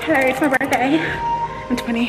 Hey, it's my birthday. I'm 20.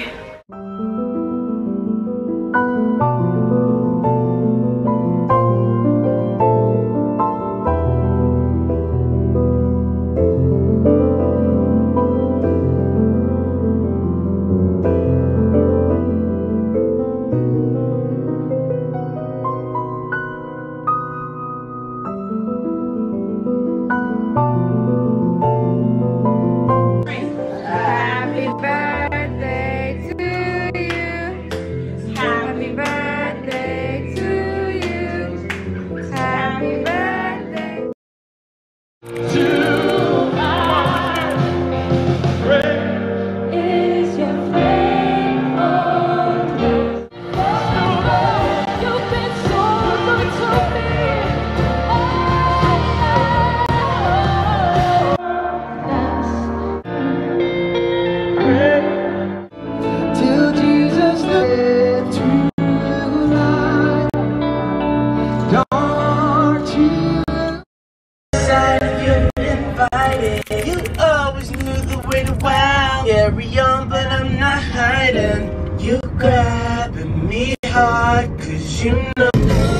Carry on, but I'm not hiding. You grabbing me hard, cause you know.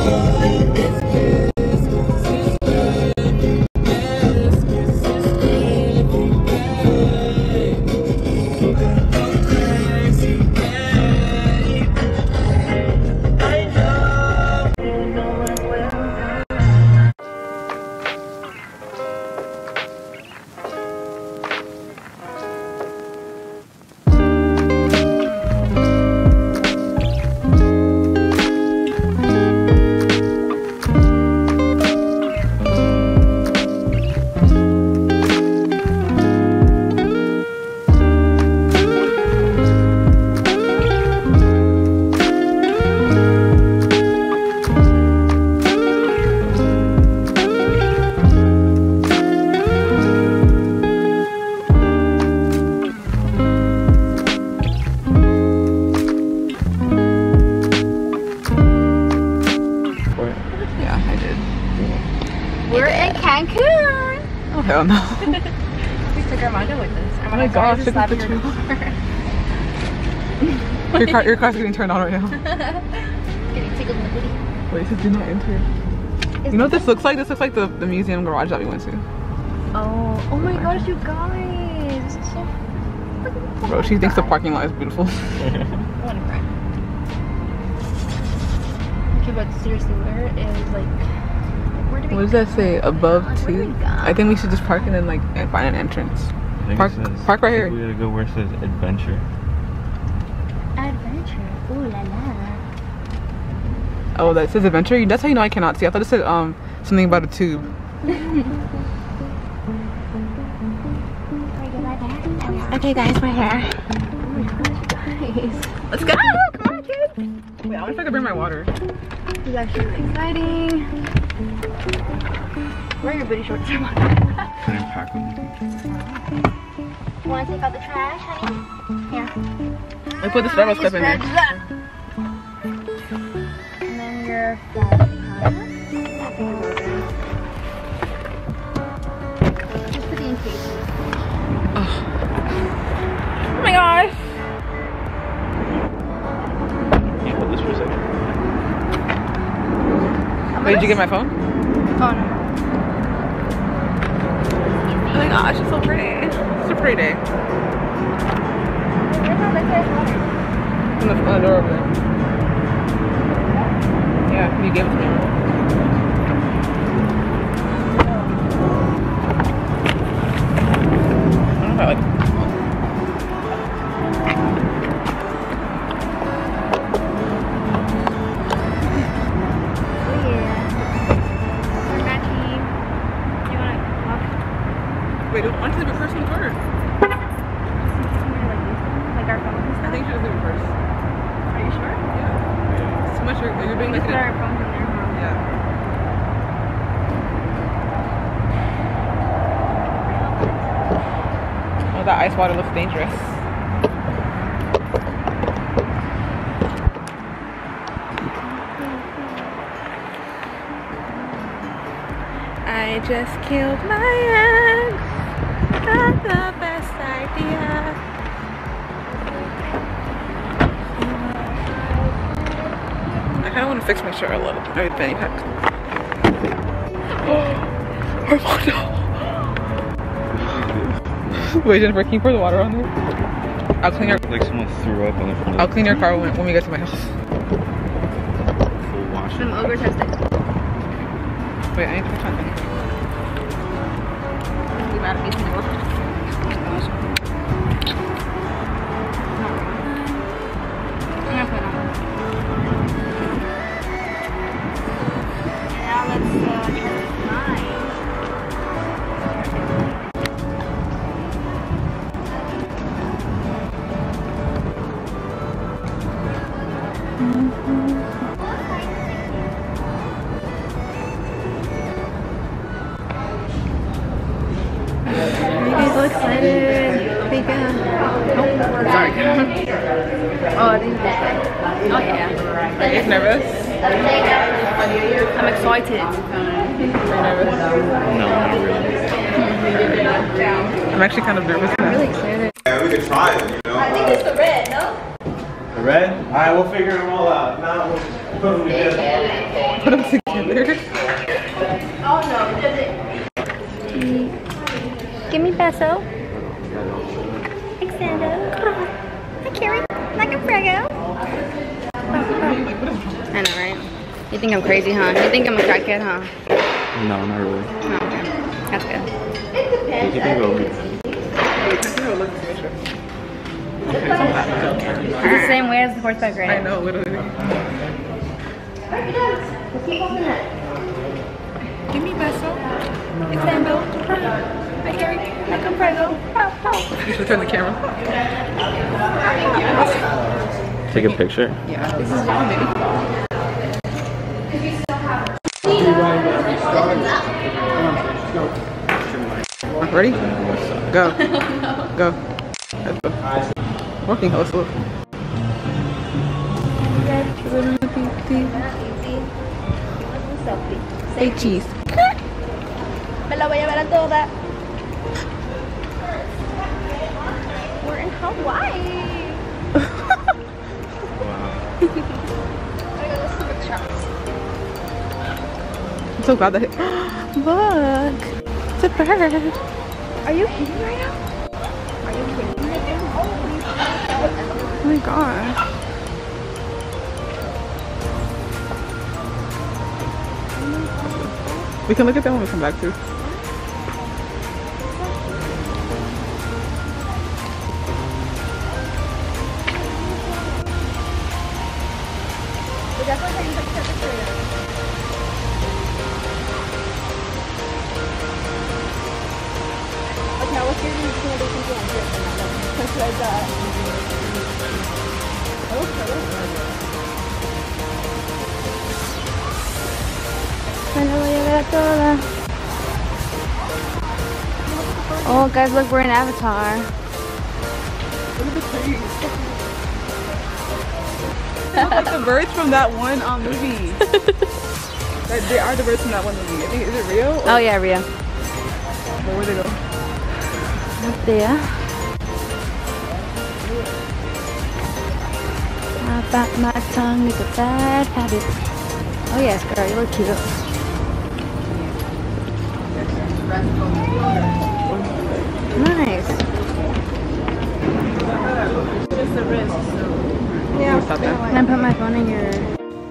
Oh hell no. We took Armando with us. Oh my gosh, look at the two. Your car's getting turned on right now. Getting tickled in the booty. Wait, it says do not enter. You know what this looks like? This looks like the museum garage that we went to. Oh my gosh, you guys. This is so freaking cool. Bro, she thinks the parking lot is beautiful. I want to cry. Okay, but seriously, where is like... What does that say? Above 2? I think we should just park and then like find an entrance. Park right here. We gotta go where it says adventure. Adventure. Ooh la la. Oh, that says adventure? That's how you know I cannot see. I thought it said something about a tube. Okay guys, we're here. Oh my gosh, guys. Let's go! Come on, kids! Wait, I wonder if I can bring my water. This is actually really exciting. Where are your booty shorts? I didn't pack them. You want to take out the trash, honey? Here. I put the Starbucks cup in there. And then your phone. Just put the encasement. Oh my gosh! Can you hold this for a second? Wait, did you get my phone? Oh no. Oh my gosh, it's so pretty. It's a pretty day. On the door over there. Yeah, can you give it to me? I don't know if I like it. Wait, why don't you leave it first in the car? Like our phones and I stuff? think you should leave it first. Are you sure? Yeah. It's too much. You're being We like put our phones in there, huh? Yeah. Oh, that ice water looks dangerous. I just killed my ex. Not the best idea. kind of want to fix my shirt a little. Maybe the fanny pack. Armando. Wait, Jennifer, can you pour the water on there? I'll clean your. Like someone threw up on the front. I'll clean your car when we get to my house. Full wash. Some ogre testing. Wait, I need to fix my thing. You mad at me, Niwel? I'm gonna put it on. Now let's turn this line. I'm so excited. Hey, God. Oh, sorry. Oh, I think this way. Oh, yeah. Are you nervous? I'm excited. Are you nervous? No, not really. I'm actually kind of nervous now. I'm really excited. Yeah, we could try it, you know? I think it's the red, no? The red? Alright, we'll figure them all out. Now we'll put them together. Put them together. Oh, no, does it? Give me peso. Extendo. Hi, Carrie. Like a prego. I know, right? You think I'm crazy, huh? You think I'm a crackhead, huh? No, not really. Oh, okay. That's good. You can go with It's the same way as the horseback I ride. know, literally. Give me peso. Extendo. Hi, Carrie. Like a prego. You should turn the camera. Take a picture. Yeah, this is one, baby. Ready? Go. Go. Working hustle. Say cheese. Me la voy a ver a toda. We're in Hawaii. I'm so glad that it. Look! It's a bird. Are you kidding right now? Are you kidding right now? Oh my gosh. We can look at that when we come back too. Oh, guys, look, we're in Avatar. Look at the trees. They look like the birds from that one movie. They are the birds from that one movie. I think, is it Rio? Or Oh, yeah, Rio. where they go? Up there. I bite my tongue, it's a bad habit. Oh, yes, girl, you look cute. Nice. Yeah, stop that. Can I put my phone in your...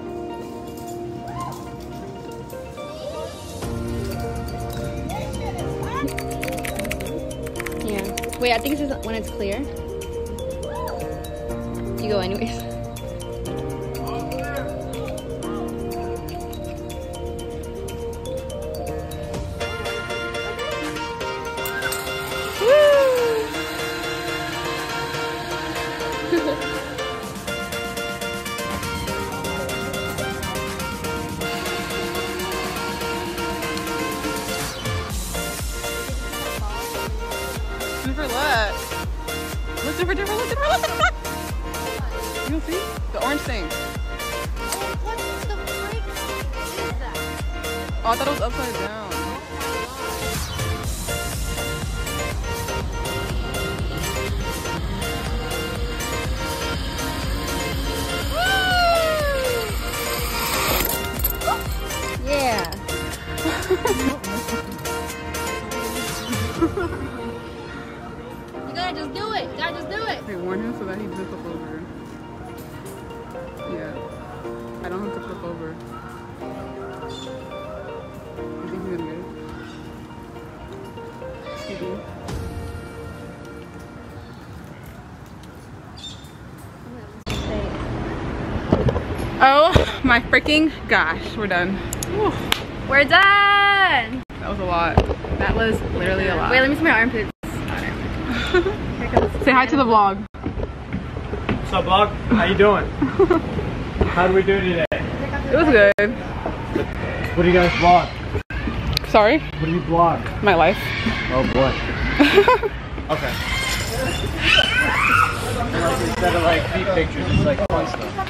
Yeah. Wait, I think this is when it's clear. You go anyways. Jennifer, look. Look, Jennifer, look. You don't see? The orange thing. What the freak is that? Oh, I thought it was upside down. You gotta just do it. You gotta just do it. They warn him so that he doesn't flip over. Yeah. I don't have to flip over. You think he's gonna get it? You do? Oh my freaking gosh, we're done. Whew. We're done. That was a lot. That was literally a lot. Wait, let me see my armpits. Say hi to the vlog. What's up, vlog? How you doing? How do we do today? It was good. What do you guys vlog? Sorry? What do you vlog? My life. Oh boy. Okay. Instead of like feet pictures, it's like fun stuff.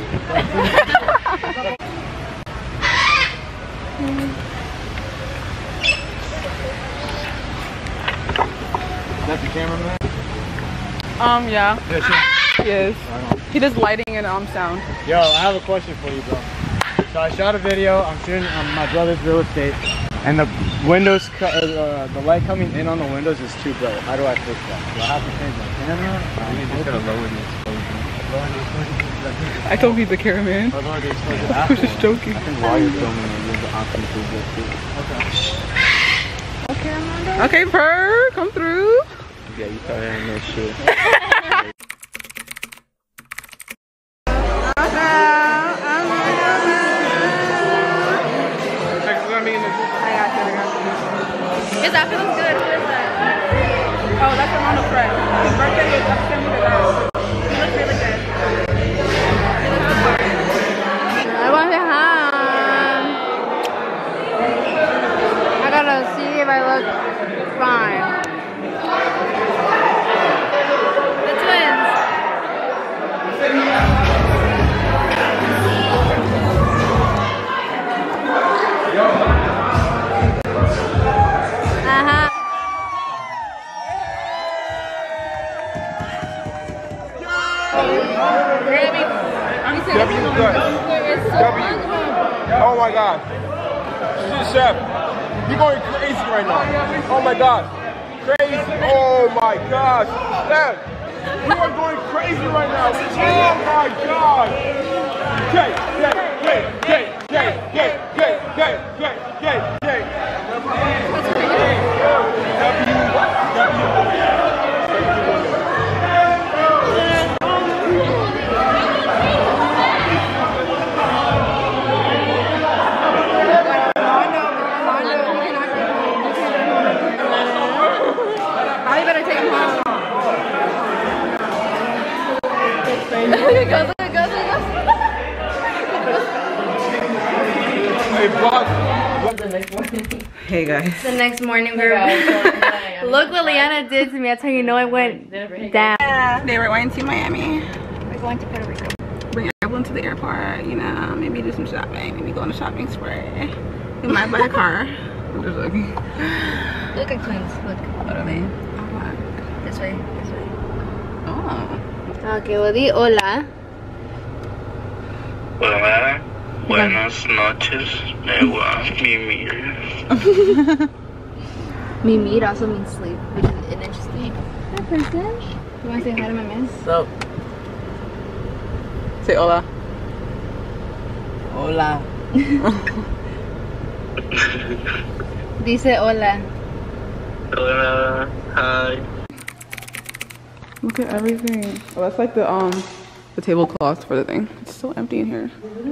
Is that the cameraman? Yeah. Yeah, He is. He does lighting and sound. Yo, I have a question for you, bro. So I shot a video. I'm shooting on my brother's real estate, and the windows, the light coming in on the windows is too bright. How do I fix that? Do I have to change my camera? You just gotta lower the exposure. I told you the cameraman. Or lower the exposure I was just joking. I think while you're filming it, you have the option to do this too. Okay. Okay, Armando. Okay, Purr, come through. Yeah, you probably have no shit. His outfit looks good. Who is that? Oh, that's Armando's friend. His birthday is September 3rd. He looks really good. He looks the part. I want to home. I gotta see if I look fine. The twins. Oh my god. Shit, Chef. You're going crazy right now. Oh my god. Crazy. Oh my gosh. Chef, you are going crazy right now. Oh my god. Gay, gay, gay, gay, gay, gay, gay, gay, gay, gay, gay. Hey guys. The next morning, look what Liana did to me. That's how you know I went down. They were going to Miami. We're going to Puerto Rico. Bring everyone to the airport, you know, maybe do some shopping, maybe go on a shopping spree. We might buy a car. I'm just looking. Look at twins. Look. What are they? This way. This way. Oh. Okay, well, di hola. Hola, buenas noches, me voy mimir. Mimir also means sleep, which is an interesting. Hi, princess. You want to say hi to my miss? So. Say hola. Hola. Dice hola. Hola, hi. Look at everything. Oh, that's like the tablecloth for the thing. It's so empty in here.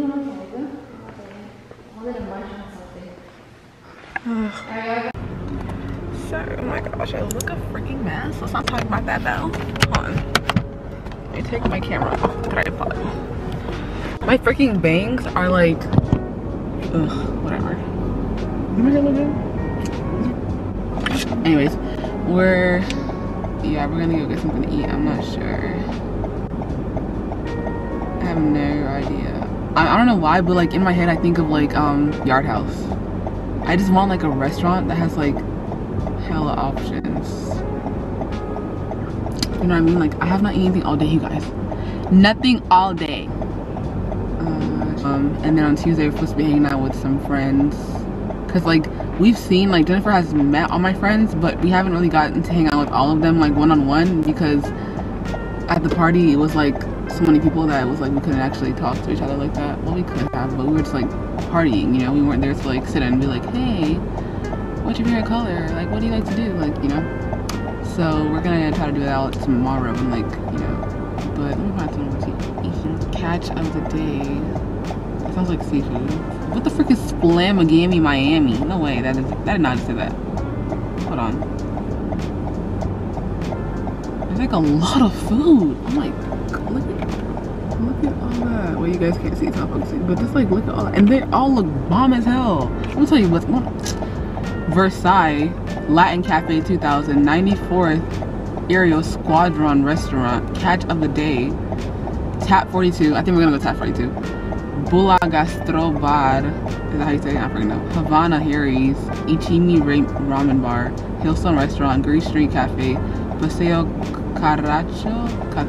So, oh my gosh, I look a freaking mess. Let's not talk about that though. Hold on. Let me take my camera off the tripod. My freaking bangs are like, ugh, whatever. Anyways, we're gonna go get something to eat. I'm not sure. I have no idea. I don't know why, but like in my head I think of like Yard House. I just want like a restaurant that has like hella options. You know what I mean? Like I have not eaten anything all day, you guys. Nothing all day. And then on Tuesday we're supposed to be hanging out with some friends because like we've seen, like Jennifer has met all my friends, but we haven't really gotten to hang out with all of them like one-on-one, because at the party it was like so many people that it was like we couldn't actually talk to each other like that. Well, we could have, but we were just like partying, you know. We weren't there to like sit and be like, hey, what's your favorite color, like what do you like to do, like, you know. So we're gonna try to do that out tomorrow and like, you know. But let me find something to eat. Catch of the day. It sounds like seafood. What the frick is Splamagami Miami? No way, that did not say that. Hold on. There's like a lot of food. I'm like, look at all that. Well, you guys can't see, it's not focusing, but just like look at all that. And they all look bomb as hell. I'm gonna tell you what's one. Versailles Latin Cafe 2000, 94th Aerial Squadron Restaurant, catch of the day, Tap 42. I think we're gonna go Tap 42. Bula Gastro Bar, is that how you say it? I don't know. Havana Harry's, Ichimi Ramen Bar, Hillstone Restaurant, Greece Street Cafe, Paseo Catracho,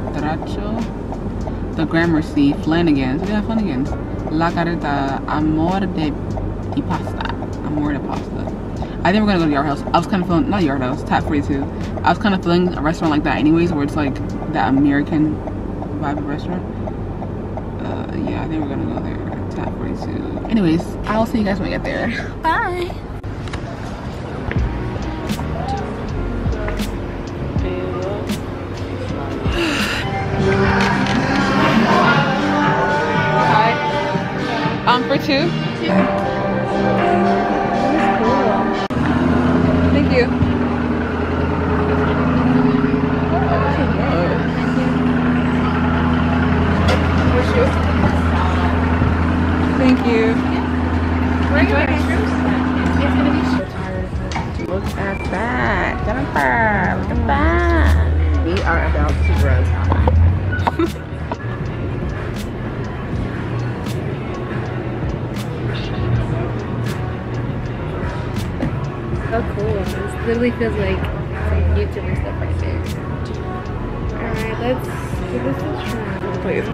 The Gramercy, Flanagan's. We have Flanagan's. La Carreta, Amor de Pasta. Amor de Pasta. I think we're gonna go to Yard House. I was kind of feeling, not Yard House, Tap 42. I was kind of feeling a restaurant like that anyways, where it's like that American vibe of restaurant. Yeah, I think we're gonna go there, Tap 42. Anyways, I'll see you guys when we get there. Bye. Hi. For two? Thank you. Thank you. Where are you going? It's gonna be so tired. Look at that, Jennifer. Look at that. We are about to run. So cool. This literally feels like some YouTuber stuff right there. Alright, let's give this a try. Please.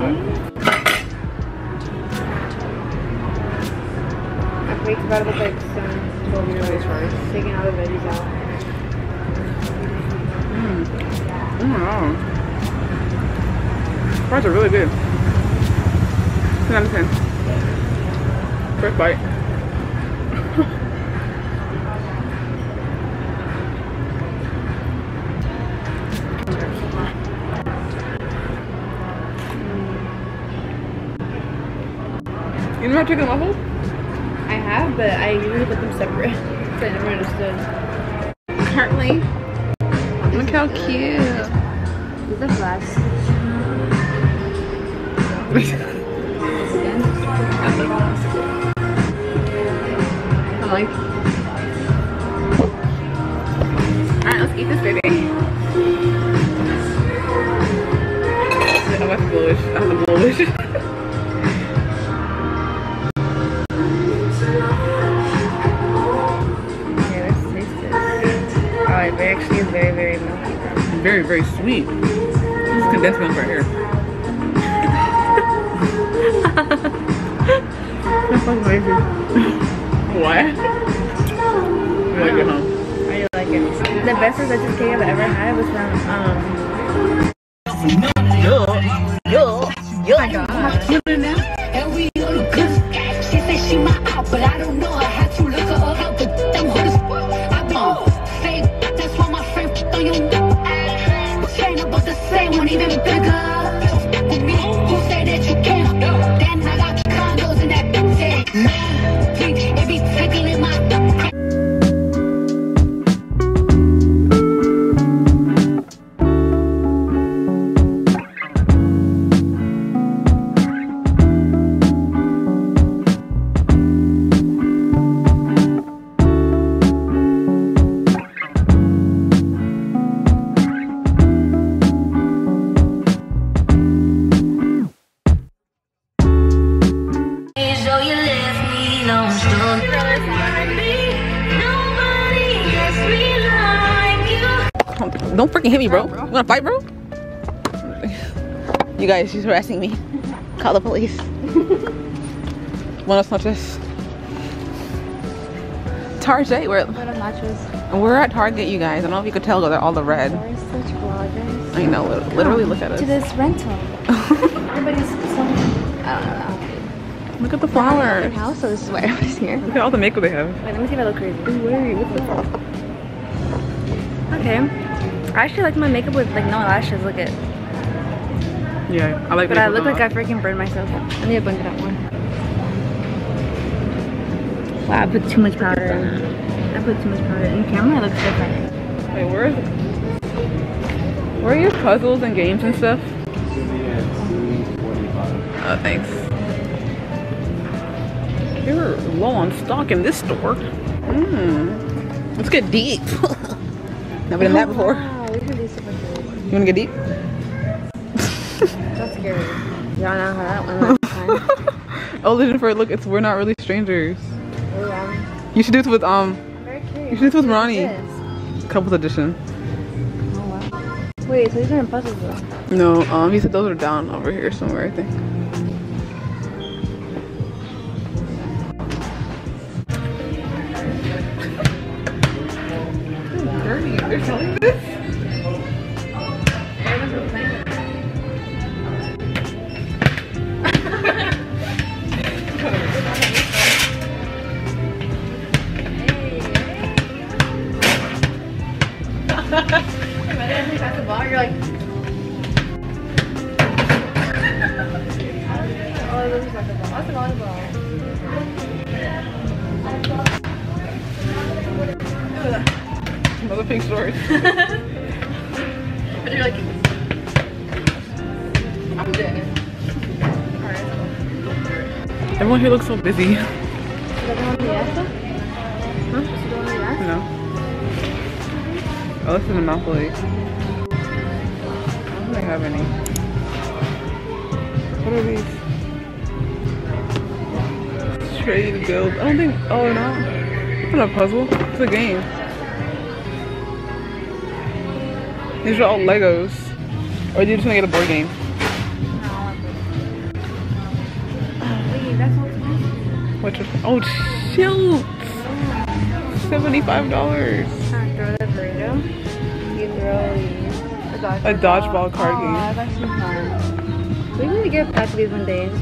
I think it's about to look like some 12-year-olds taking all the veggies out. Oh. Fries are really good. 10 out of 10. First bite. You know how chicken waffles? I have, but I usually put them separate. So I never understood. Currently. Look how cute. These are flash. I'm like, alright, let's eat this baby. I'm bluish. I'm bluish. It actually is very, very milky. Very, very sweet. This is condensed milk right here. That's so amazing. What? You like it, huh? I really like it. The best YK I've ever had was from, Yo, my God. You in there? She said she my out, but I don't know her. Had to look her up. But them hoes, I know. That's why my friend on your chain about the same one, even bigger. With me, who say that you can't? Then I got condos in that big man. It be tickling my. Don't freaking hit me, bro. You wanna fight, bro? You guys, she's harassing me. Call the police. Buenas noches. Target. What are nachos? We're at Target, you guys. I don't know if you could tell, but they're all the red. We're such vloggers. I know. Literally, look at us. To this rental. Everybody's selling. I don't know. Look at the flowers. House, so this is why everybody's here. Look at all the makeup they have. Wait, let me see if I look crazy. Wait, what the fuck? Okay. I actually like my makeup with like no lashes. Look at. Yeah, I like. But I look like I freaking burned myself. I need to blend it out more. Wow, I put too much powder in. I put too much powder in. Camera looks different. Wait, where are your puzzles and games and stuff? Oh, thanks. You're low on stock in this store. Let's get deep. Never done that before. Wow, we can do super good. You wanna get deep? That's scary. Y'all know how that went last time. Oh, Jennifer, look, we're not really strangers. Oh, yeah. You should do this with I'm very curious. You should do this with Ronnie. What is this? Couples edition. Oh wow. Wait, so these aren't puzzles though? No, he said those are down over here somewhere, I think. Dirty. They're selling this? You're like, oh, this is like a ball. That's a volleyball. Another pink story. But you're like, I'm dead. Everyone here looks so busy. No. Oh, this is Monopoly. I don't think I have any. What are these? Trade build. I don't think. Oh no. It's not a puzzle. It's a game. These are all Legos. Or do you just want to get a board game? What's your, oh shoot! $75. Throw the burrito. You throw these. A dodgeball card game. That's actually fun. We need to get back to these one day.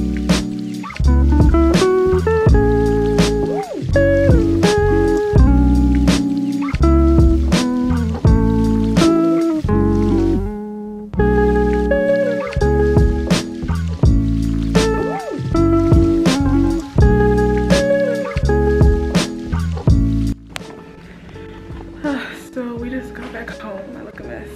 So we just got back home. I look a mess,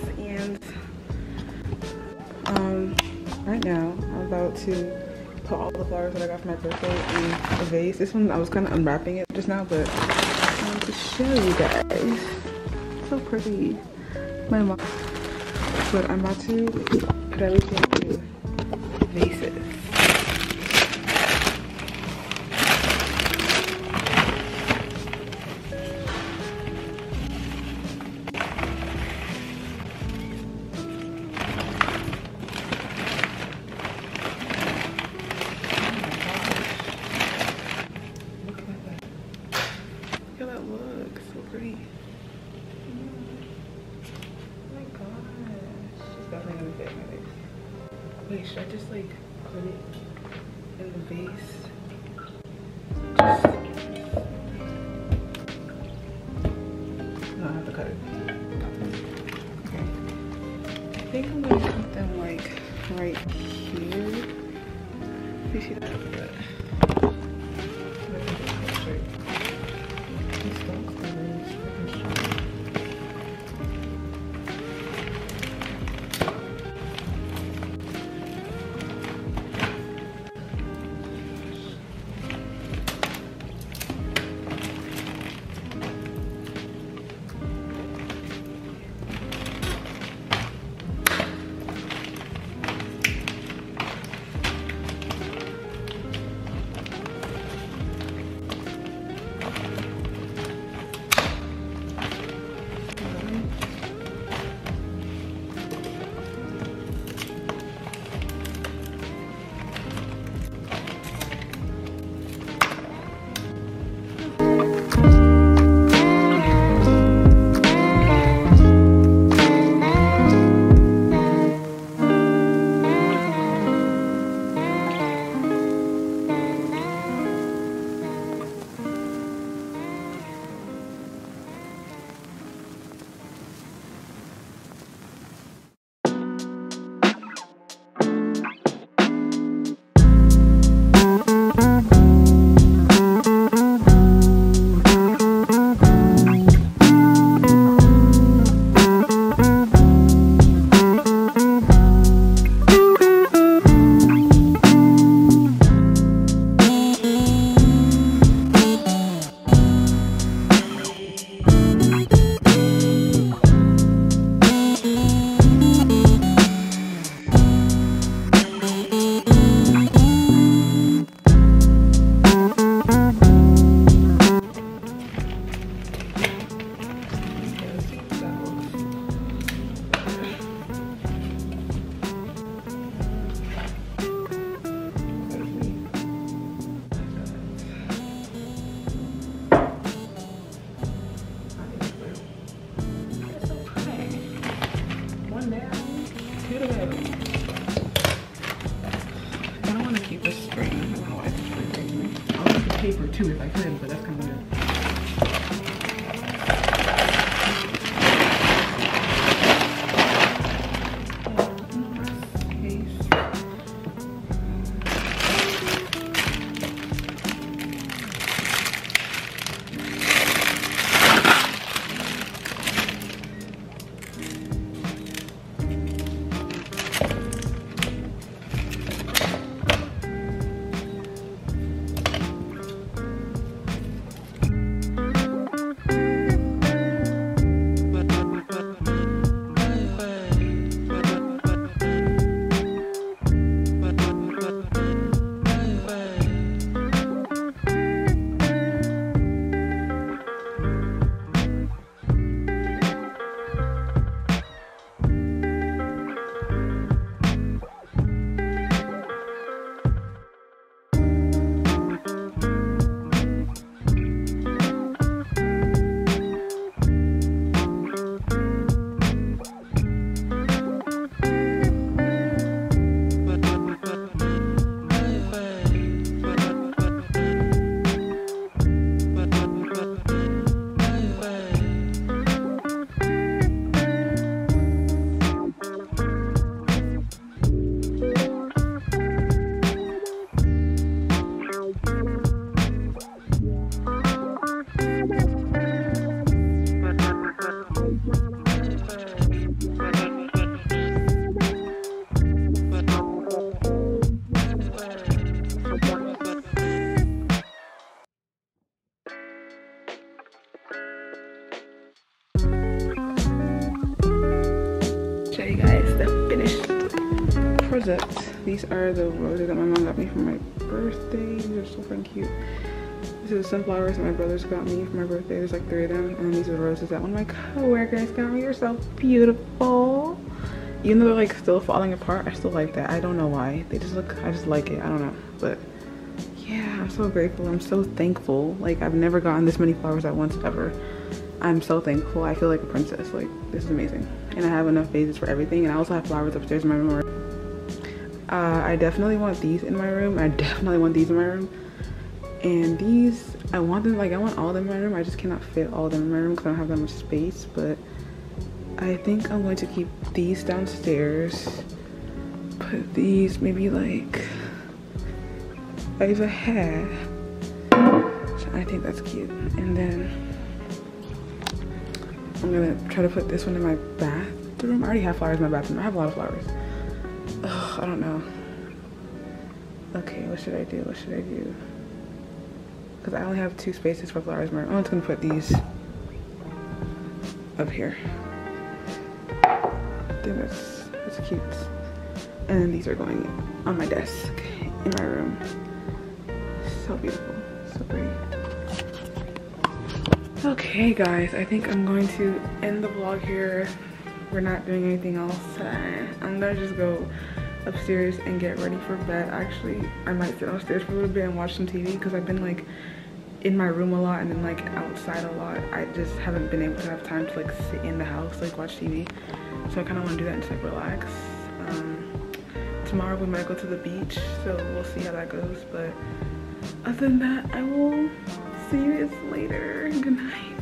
and right now I'm about to put all the flowers that I got for my birthday in a vase. This one I was kind of unwrapping it just now, but I want to show you guys. So pretty, my mom. But I'm about to put everything into vases. Wait, should I just like put it in the vase? No, I have to cut it. Okay. I think I'm gonna put them like right here. You see that? These stalks are really freaking strong. to if I could, but that's kind of weird. These are the roses that my mom got me for my birthday. These are so freaking cute. This is the sunflowers that my brothers got me for my birthday. There's like 3 of them. And these are the roses that one of my coworkers got me. They're so beautiful. Even though they're like still falling apart, I still like that. I don't know why. They just look, I just like it. I don't know. But yeah, I'm so grateful. I'm so thankful. Like, I've never gotten this many flowers at once ever. I'm so thankful. I feel like a princess. Like, this is amazing. And I have enough vases for everything. And I also have flowers upstairs in my room already. I definitely want these in my room. I definitely want these in my room. And these, I want them, like, I want all of them in my room. I just cannot fit all of them in my room because I don't have that much space. But I think I'm going to keep these downstairs. Put these maybe like over here. So I think that's cute. And then I'm gonna try to put this one in my bathroom. I already have flowers in my bathroom. I have a lot of flowers. Ugh, I don't know. Okay, what should I do? What should I do? Because I only have 2 spaces for flowers in my room. I'm just gonna put these up here. I think that's cute. And then these are going on my desk in my room. So beautiful, so pretty. Okay guys, I think I'm going to end the vlog here. We're not doing anything else today. I'm gonna just go upstairs and get ready for bed. Actually, I might sit downstairs for a little bit and watch some TV because I've been like in my room a lot and then like outside a lot. I just haven't been able to have time to like sit in the house, like watch TV. So I kind of want to do that and just like relax. Tomorrow we might go to the beach, so we'll see how that goes. But other than that, I will see you guys later. Good night.